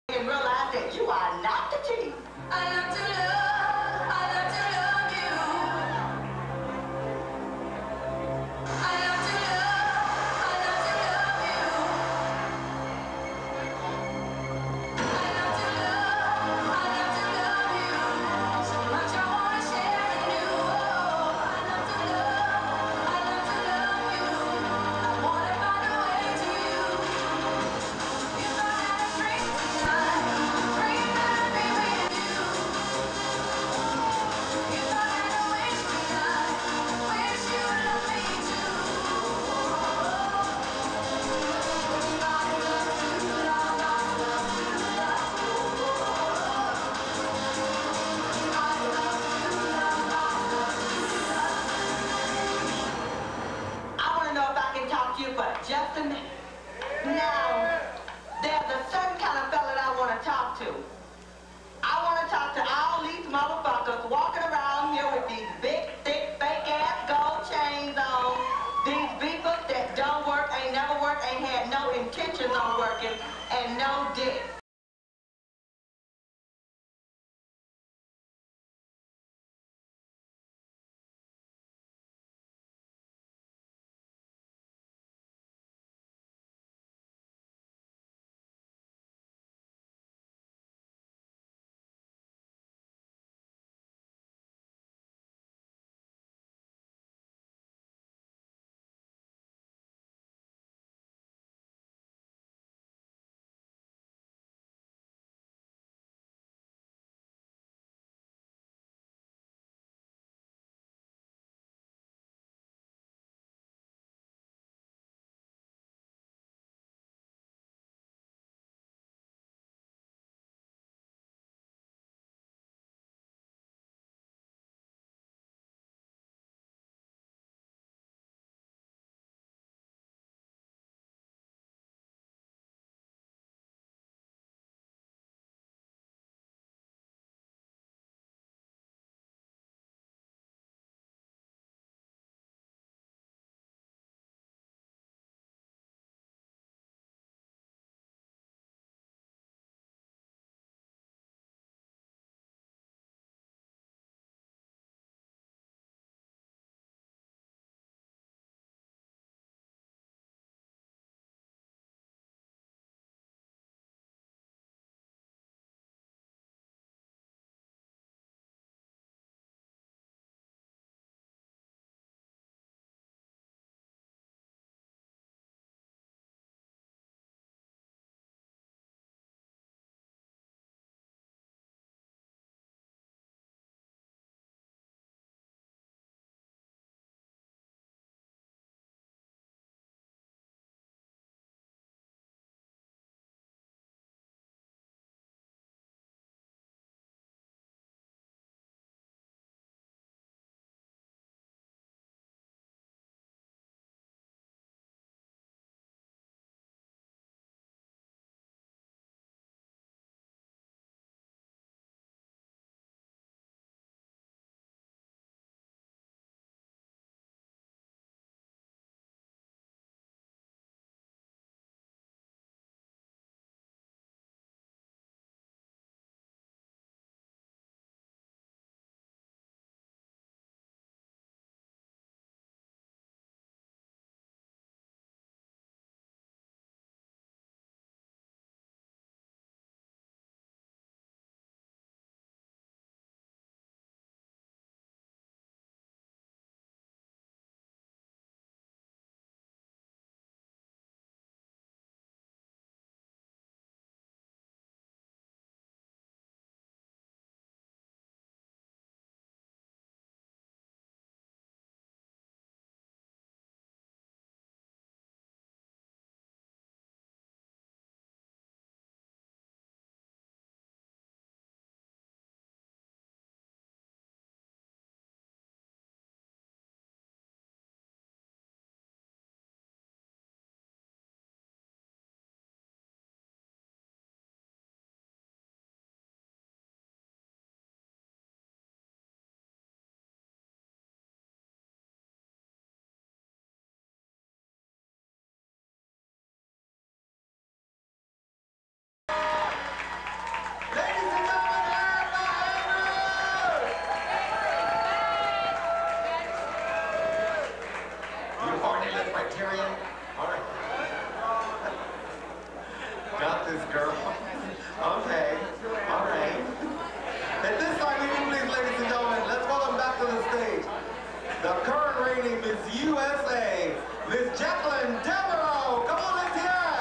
and realize that you are not the king. I love to love you. I love to love you. I love to love you. So much I wanna share with you. I love to love you. I wanna find a way to you. If I had a drink tonight, pray that I'd be with you. If I had a wish tonight, wish you would love me too. I love to love, I love to love. I love to love, I love to love. I want to know if I can talk to you for just a minute. Now, there's a certain kind of fella that I want to talk to. I want to talk to all these motherfuckers walking around here with these big, thick, fake-ass gold chains on. These beepers that don't work, ain't never worked, ain't had no intentions on working, and no dick. this, girl. Okay, all right. At this time, will you please, ladies and gentlemen, let's welcome back to the stage the current reigning Miss USA, Miss Jacqulyn Devaroe. Come on, let's hear it.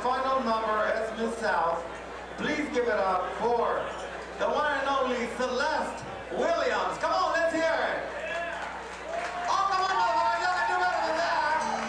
final number as Miss South. Please give it up for the one and only Celeste Williams. Come on, let's hear it. Oh, come on, motherfucker, y'all can do better than that.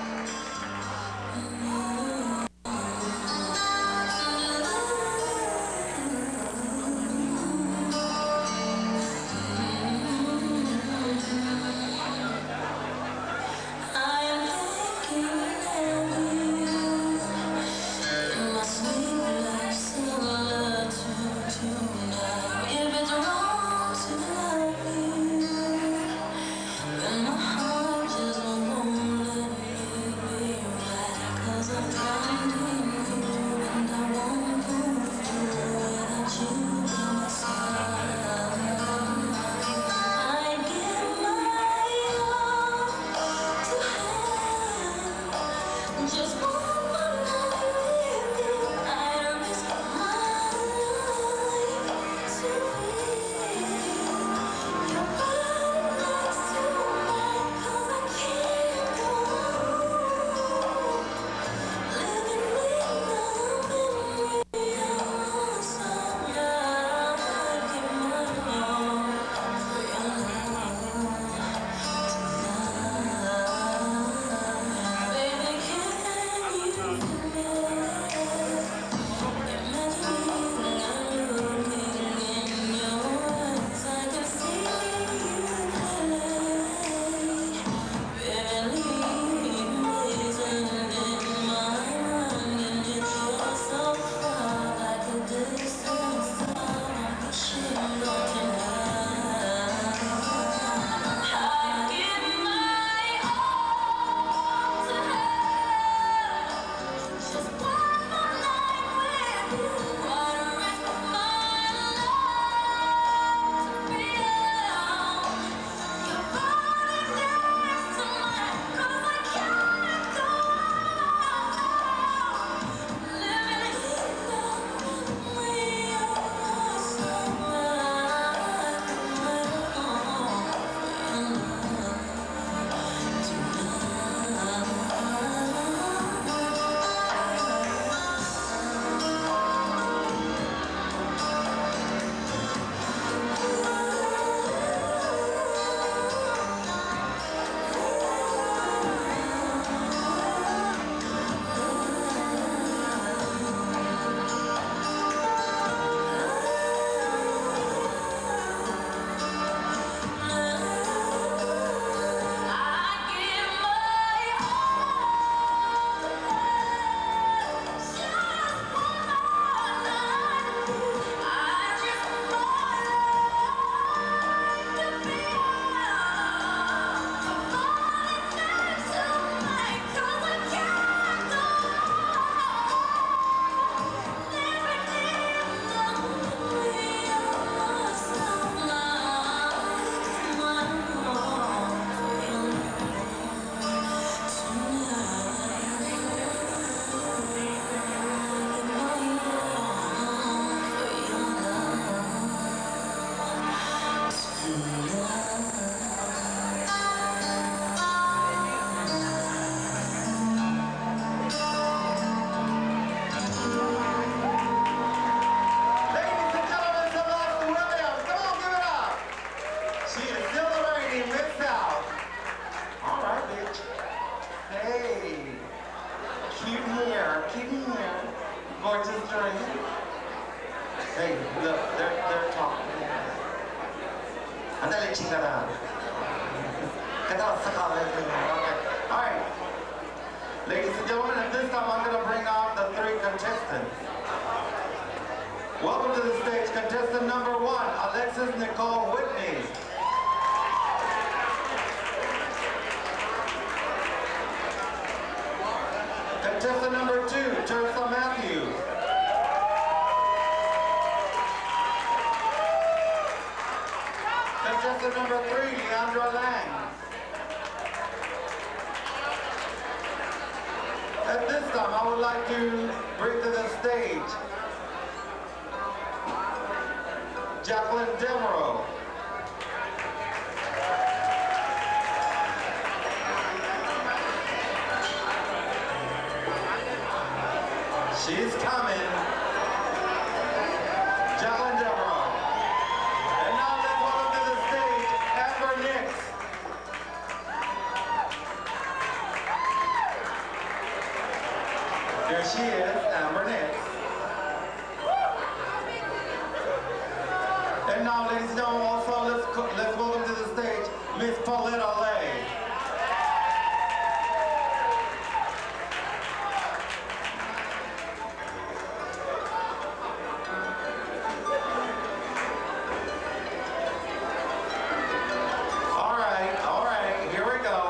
Hey, look, they're talking. Andale, chingada. Okay. All right. Ladies and gentlemen, at this time I'm going to bring out the three contestants. Welcome to the stage, contestant number 1, Alexis Nicole Whitney. Contestant number 2, Tersa Mathews. Contestant number 3, Leandra Lang. At this time, I would like to bring to the stage Jacqulyn Devaroe. She is coming. Jacqulyn Devaroe. And now let's welcome to the stage Amber Nix. There she is, Amber Nix. And now, ladies and gentlemen, also let's welcome to the stage Miss Pauletta Lay. All right, here we go.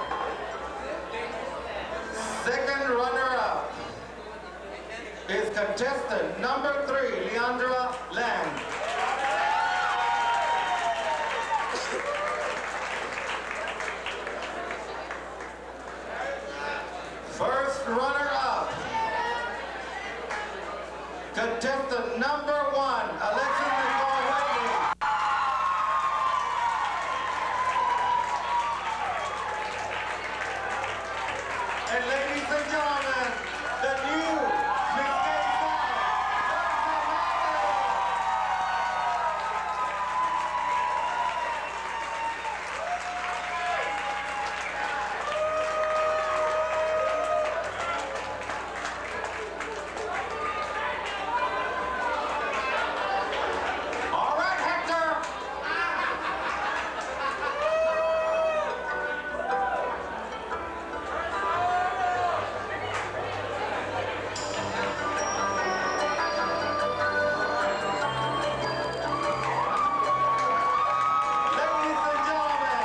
Second runner-up is contestant number 3, Leandra Lang. First runner-up, contestant number 1, Alexis Nicole. And ladies and gentlemen, the new Miss Tersa. All right, Hector. Ladies and gentlemen,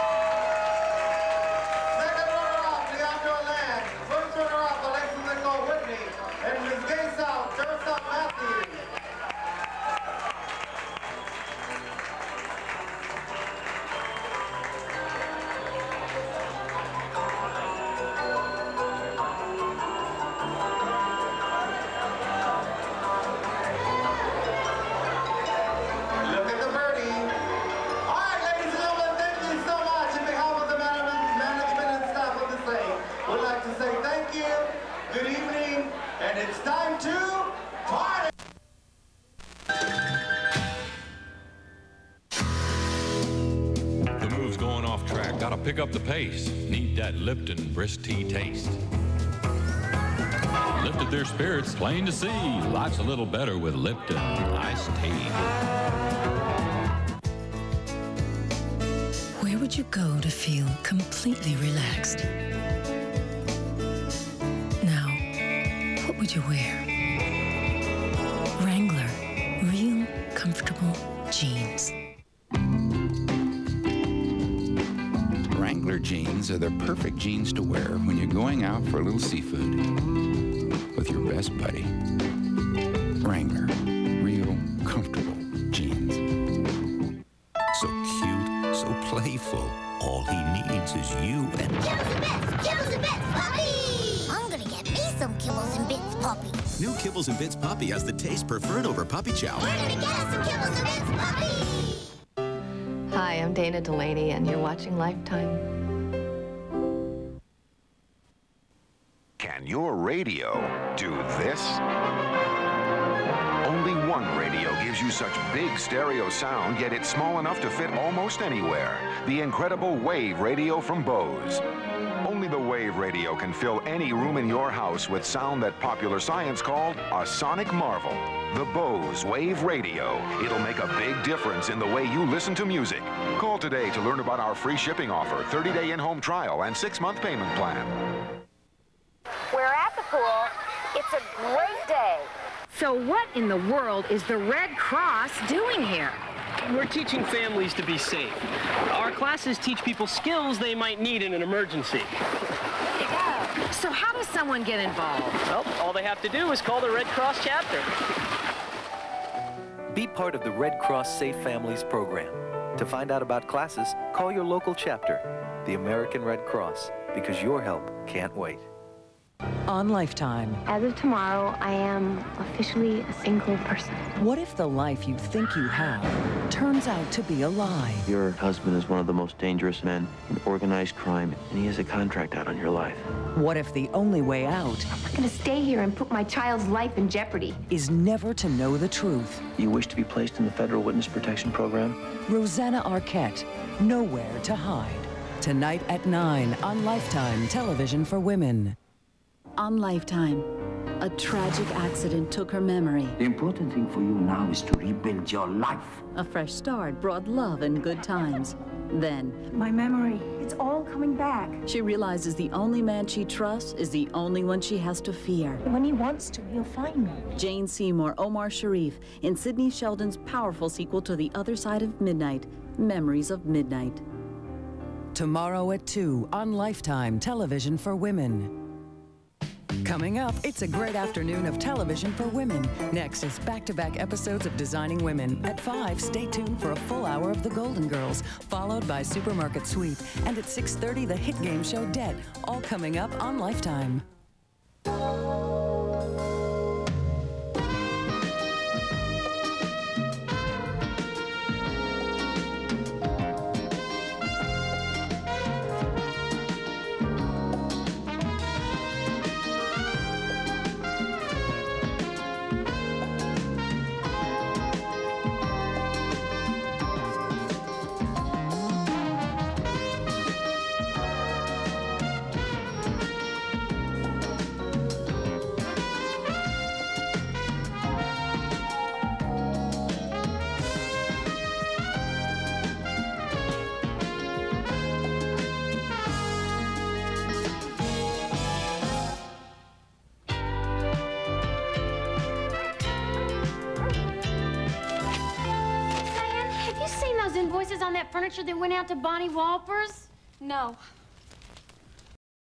second runner-up, Leandra Land. First runner-up, Alexis Nicole Whitney. And Ms. Gay South, Tersa Mathews. Look at the birdie. All right, ladies and gentlemen, thank you so much. On behalf of the management and staff of the same, we'd like to say thank you, good evening, and it's time to party. The move's going off track. Gotta pick up the pace. Need that Lipton brisk tea taste. Lifted their spirits, plain to see. Life's a little better with Lipton iced tea. Where would you go to feel completely relaxed? Now, what would you wear? Wrangler, real comfortable jeans. Wrangler jeans are the perfect jeans to wear when you're going out for a little seafood with your best buddy. Wrangler, real comfortable jeans. So cute, so playful. All he needs is you and... Kibbles and Bits, Poppy! I'm gonna get me some Kibbles and Bits, Poppy. New Kibbles and Bits Poppy has the taste preferred over Poppy Chow. We're gonna get us some Kibbles and Bits, Poppy! Hi, I'm Dana Delaney, and you're watching Lifetime. Can your radio do this? Only one radio gives you such big stereo sound, yet it's small enough to fit almost anywhere. The incredible Wave Radio from Bose. Only the Wave Radio can fill any room in your house with sound that popular science called a sonic marvel. The Bose Wave Radio. It'll make a big difference in the way you listen to music. Call today to learn about our free shipping offer, 30-day in-home trial, and 6-month payment plan. We're at the pool. It's a great day. So what in the world is the Red Cross doing here? We're teaching families to be safe. Our classes teach people skills they might need in an emergency. So how does someone get involved? Well, all they have to do is call the Red Cross chapter. Be part of the Red Cross Safe Families program. To find out about classes, call your local chapter, the American Red Cross, because your help can't wait. On Lifetime. As of tomorrow, I am officially a single person. What if the life you think you have turns out to be a lie? Your husband is one of the most dangerous men in organized crime, and he has a contract out on your life. What if the only way out I'm not gonna stay here and put my child's life in jeopardy. is never to know the truth? You wish to be placed in the Federal Witness Protection Program? Rosanna Arquette, Nowhere to Hide. Tonight at 9 on Lifetime Television for Women. On Lifetime, a tragic accident took her memory. The important thing for you now is to rebuild your life. A fresh start brought love and good times. Then, my memory, it's all coming back. she realizes the only man she trusts is the only one she has to fear. When he wants to, he'll find me. Jane Seymour, Omar Sharif, in Sidney Sheldon's powerful sequel to The Other Side of Midnight, Memories of Midnight. Tomorrow at 2 on Lifetime Television for Women. Coming up, it's a great afternoon of television for women. Next is back-to-back episodes of Designing Women. At 5, stay tuned for a full hour of The Golden Girls, followed by Supermarket Sweep. And at 6:30, the hit game show Debt, all coming up on Lifetime. Invoices on that furniture that went out to Bonnie Walpers? No.